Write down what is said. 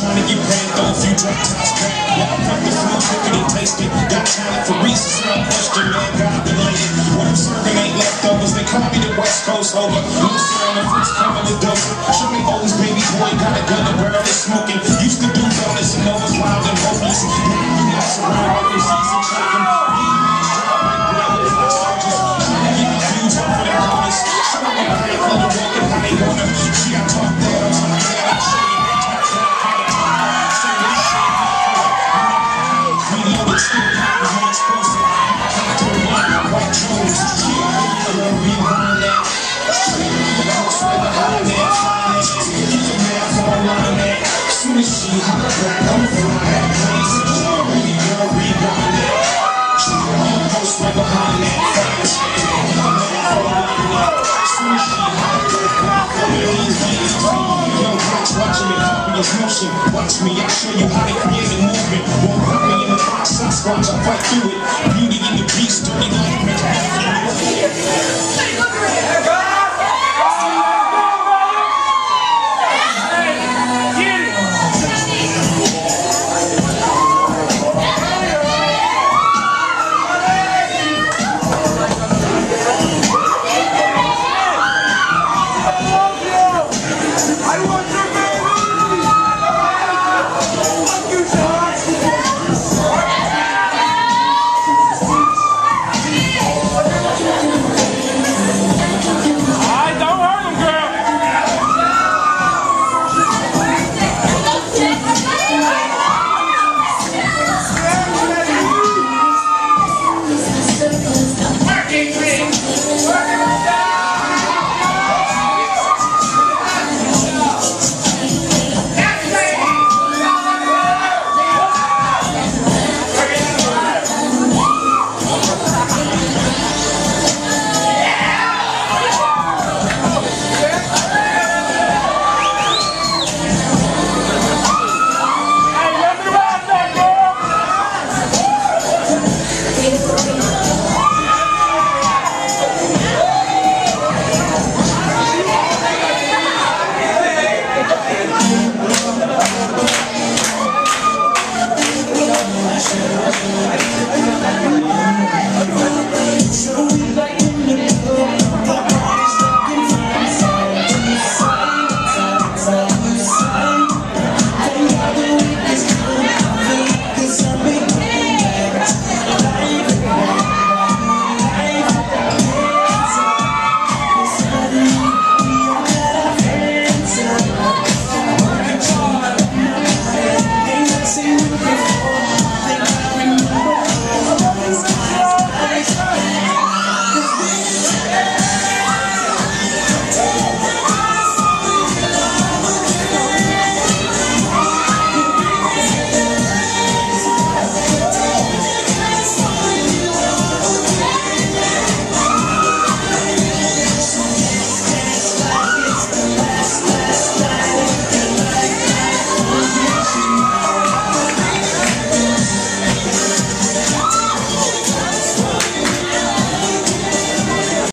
trying to get paid though if you drop tops back. Yeah, I'm from the smooth, cooking and tasting. Got talent for reasons, no question, man, God related. What I'm serving ain't leftovers, they call me the West Coast over. Lucy on the fritz coming to dope. Show me always baby boy, got a gun, the world is smoking. Used to do donuts and know it's wild and hopeless. Now you mess around with this season choking. She got talk there, I'm talking that I'm shady. We know it's still hot, we're explosive. White Jones, yeah, rewind that. House right behind that, fine that. Keep the math online that. Soon as she hop back, I'm flying that place. Baby girl, rewind that. House right behind that, fine that. Keep the math online that. Soon as she hop back, watching me copy his motion. Watch me, I'll show you how to create a movement. Won't put me in the box, I squash, I fight through it. Beauty in the beast, dirty life.